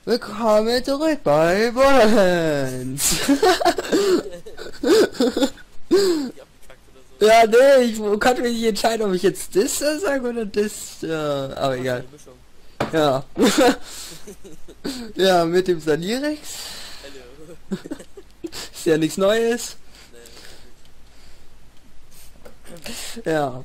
Willkommen zurück bei Borderlands. Ja, nee, ich konnte mich nicht entscheiden, ob ich jetzt das sage oder das. Aber egal. Ja. Ja, mit dem Sanirex. Hallo. Ist ja nichts Neues. Ja.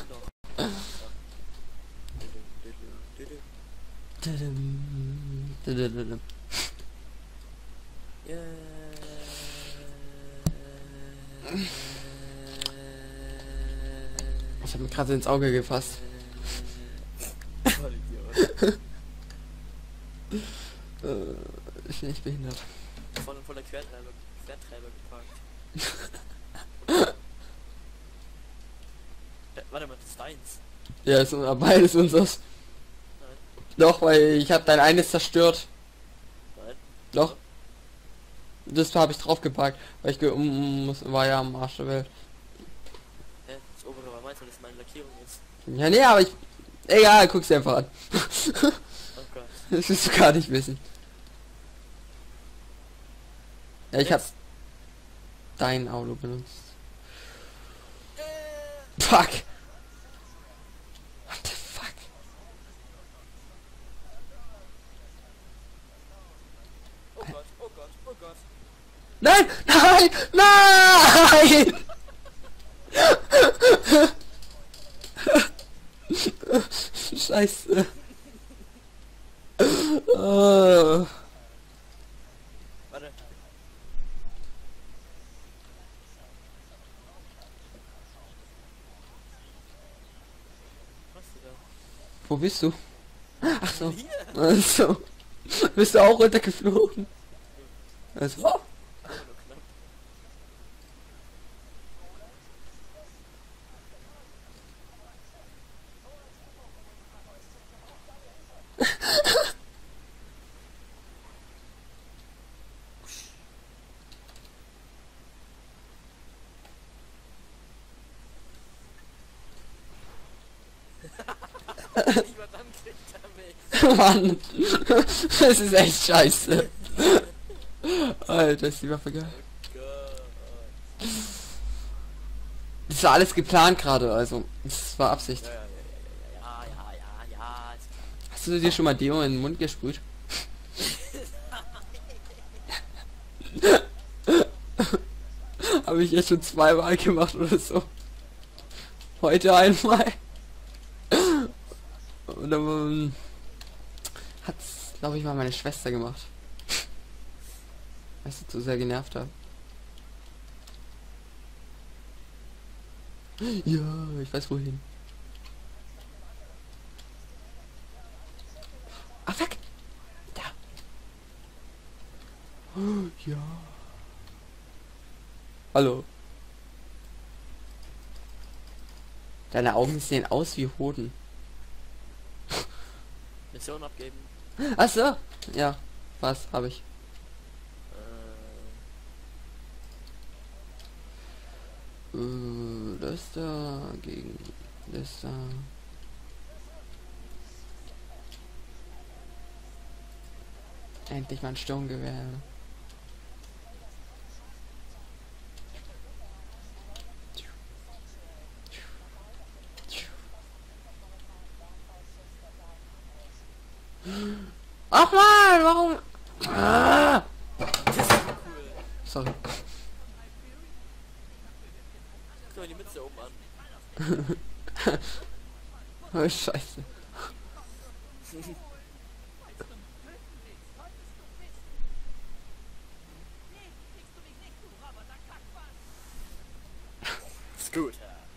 Ich habe mir gerade ins Auge gefasst. Ich bin nicht behindert. Von der Quertreiber geparkt. Warte mal, das ist deins. Ja, ist beides unseres. Nein. Doch, weil ich habe dein eines zerstört. Nein. Doch. Das habe ich draufgepackt, weil ich war ja am Arsch der Welt. Das obere war meins, weil das meine Lackierung ist. Ja, nee, aber ich... Egal, guck's dir einfach an. Oh Gott. Das willst du gar nicht wissen. Ja, ich hab dein Auto benutzt. Fuck. What the fuck? Oh Gott, oh Gott, oh Gott. Nein! Nein! Nein! Scheiße. Oh. Warte. Was du da? Wo bist du? Ach so. Hier? Ach so. Bist du auch runtergeflogen? Also. Aber nur knapp. Lieber dann kriegt er mich. Mann. Das ist echt scheiße. Alter, ist die Waffe geil. Gott. Das war alles geplant gerade, also. Das war Absicht. Ja. Hast du dir schon mal Deo in den Mund gesprüht? Habe ich jetzt schon zweimal gemacht oder so. Heute einmal. Und dann hat's, glaube ich, mal meine Schwester gemacht. Weil ich sie zu sehr genervt habe. Ja, ich weiß wohin. Ah, fuck! Da! Oh, ja. Hallo. Deine Augen sehen aus wie Hoden. Mission abgeben. Ach so. Ja, was habe ich? Das da gegen das da. Endlich mal ein Sturmgewehr. Ach man, warum? Ah! Das ist cool. Sorry. Guck mal die Mütze oben an. Oh, scheiße. Ist gut.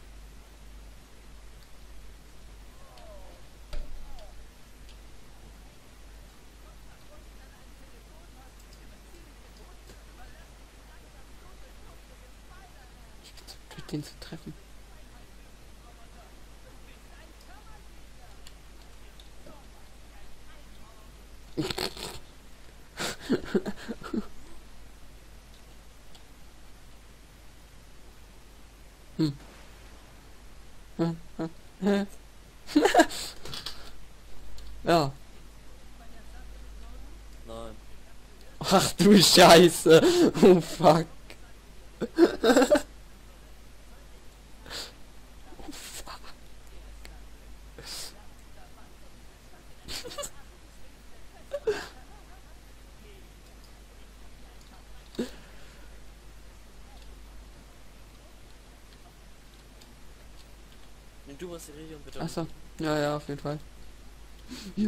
Den zu treffen. Ja. Nein. Ach du Scheiße. Oh fuck. Oh fuck. Nimm du was die Region bitte. Achso. Ja, ja, auf jeden Fall. Ja.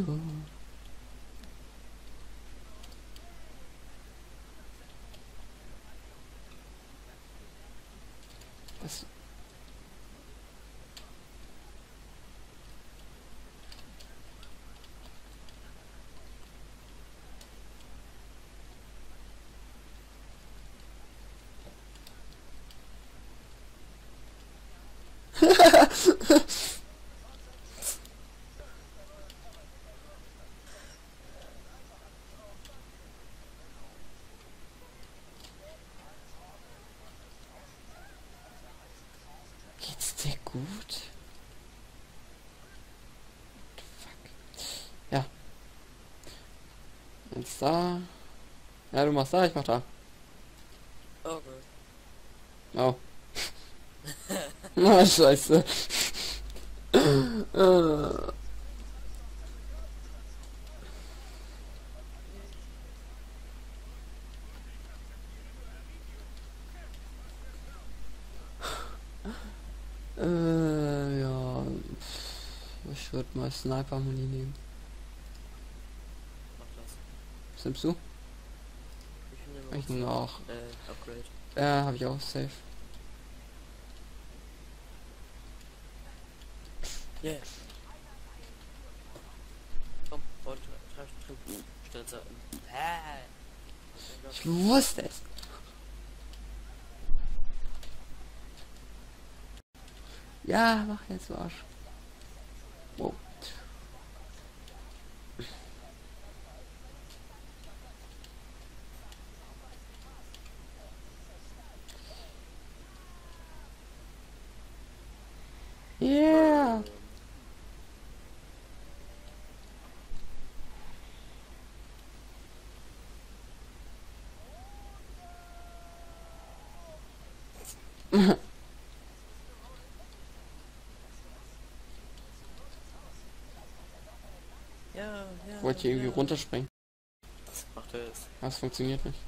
Das. Geht's dir gut? Fuck. Ja. Jetzt da. Ja, du machst da, ich mach da. Okay. Oh. Ah, scheiße. Ja. Ich würde mal Sniper-Muni nehmen. Mach das. Was nimmst du? Ich nehme auch. Upgrade. Ja, habe ich auch safe. Yeah. Komm, treib. Stell jetzt Ich wusste es. Ja, mach jetzt du Arsch. Wow. Yeah. Ja. Wollte ich irgendwie runterspringen. Macht er es. Das funktioniert nicht.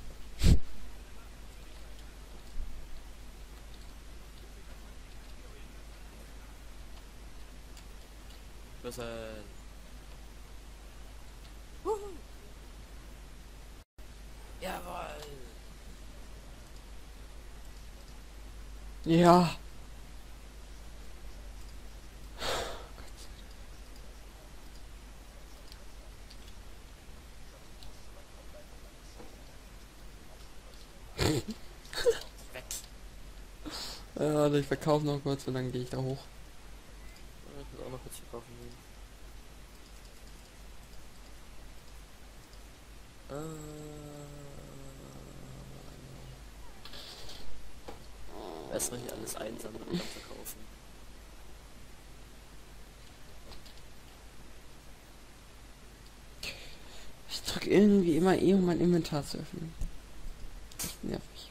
Was Jawohl. Ja. Weg. Ich verkaufe noch kurz und dann gehe ich da hoch. Ich muss auch noch kurz verkaufen gehen. Erstmal hier alles einsammeln und dann verkaufen. Ich drücke irgendwie immer um mein Inventar zu öffnen. Das ist nervig.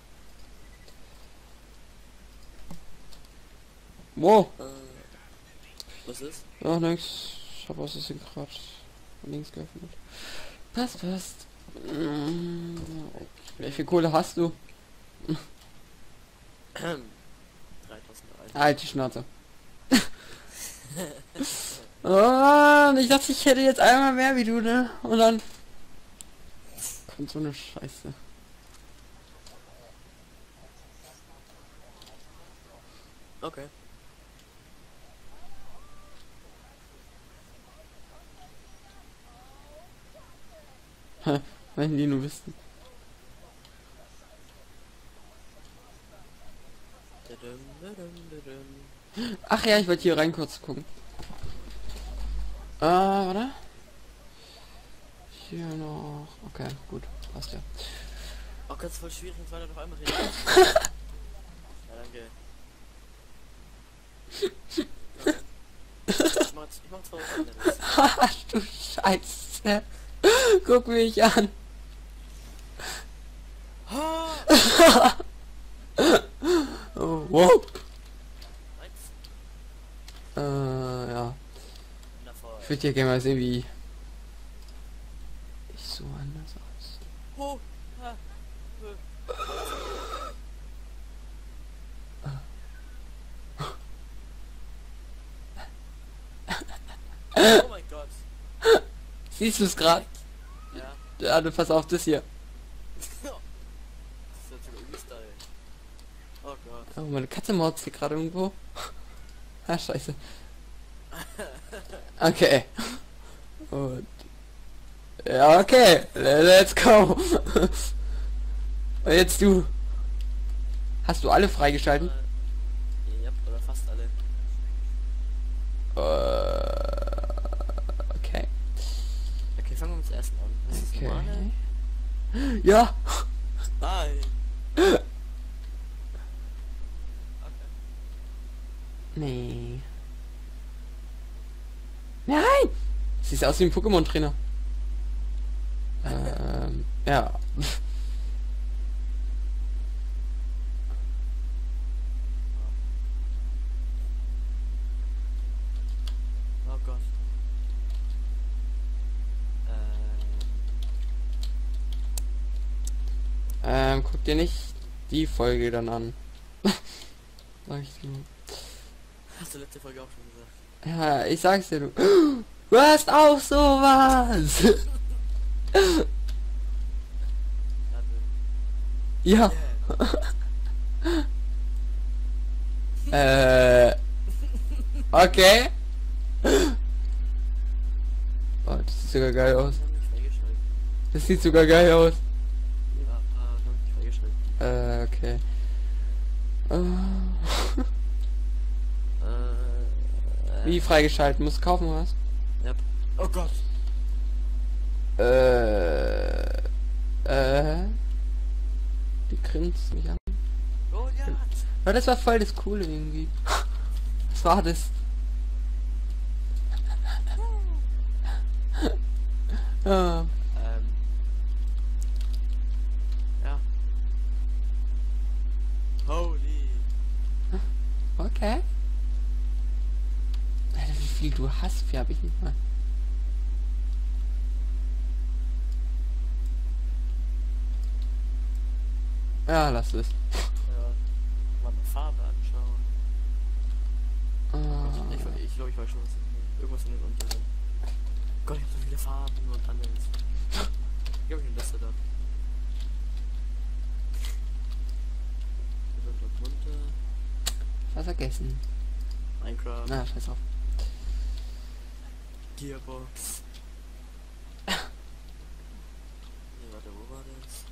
Wow. Was ist? Ja, nix. Ich habe aus Versehen gerade links geöffnet. Passt. Okay. Wie viel Kohle hast du? 3003. Halt die Schnauze. Oh, ich dachte, ich hätte jetzt einmal mehr wie du, ne? Und dann kommt so eine Scheiße. Okay. Wenn die nur wüssten. Ach ja, ich wollte hier rein kurz gucken. Warte. Hier noch. Okay, gut. Passt ja. Oh Gott, ist voll schwierig, jetzt weiter noch einmal reden. Ja, danke. Ich mach zwar was anderes. Ach du Scheiße. Guck mich an. Wow. Eins. Ja. Wundervoll. Ich würde hier gerne mal sehen, wie ich so anders aus. Oh. Ha. Oh mein Gott. Siehst du es gerade? Ja. Ja, du pass auf das hier. Das ist natürlich übelst geil. Oh Gott. Oh, meine Katze mautzt hier gerade irgendwo. Ah, scheiße. Okay. Und ja, okay. Let's go. Und jetzt du. Hast du alle freigeschalten? Ja, oder fast alle. Okay. Okay, fangen wir mit dem ersten an. Das ist das Okay. normale. Ja. Nein. Okay. Nee. Nein! Siehst aus wie ein Pokémon-Trainer. Ja. Oh Gott. Guck dir nicht die Folge dann an. Sag ich dir. Hast du letzte Folge auch schon gesagt? Ja, ich sag's dir, du. Du hast auch sowas! Ja. Okay. Oh, das sieht sogar geil aus. Ich hab mich freigeschaltet. Das sieht sogar geil aus. Ja, ich hab mich freigeschaltet. Okay. Wie freigeschalten? Musst du kaufen oder was? Ja. Oh Gott. Die grinst mich an. Oh ja. Aber das war voll das Coole irgendwie. Was war das? Ja. Ja. Holy. Okay. Alter, wie viel du hast, wie hab ich nicht mal. Ja, lass es. Ja. Mal eine Farbe anschauen. Ah, Ich glaube, ich weiß schon, was irgendwas in den unteren. Gott, ich hab so viele Farben und alles. Ich glaube, ich bin besser da. Wir sind dort munter. was vergessen. Minecraft. Na, scheiß auf. Gearbox. Nee, warte, wo war das?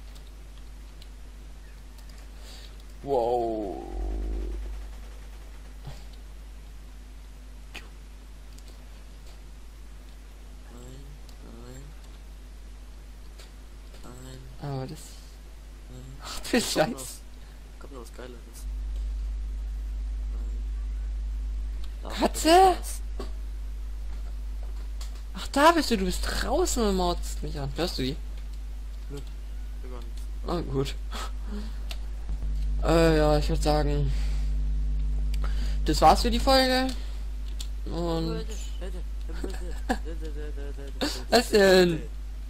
Wow. Nein. Aber das... Nein. Ach, du Scheiße. Kommt noch was Geileres. Nein. Katze? Ach, da bist du. Du bist draußen und mautst mich an. Hörst du die? Ah, gut. Ja, ich würde sagen... Das war's für die Folge. Und... Was denn?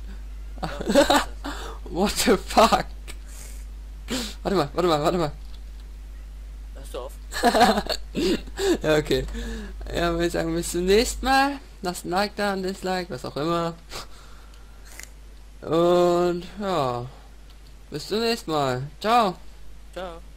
What the fuck? Warte mal. Hörst du auf? Ja, okay. Ja, würde ich sagen, bis zum nächsten Mal. Lasst ein Like da, ein Dislike, was auch immer. Und ja, bis zum nächsten Mal. Ciao. Ciao.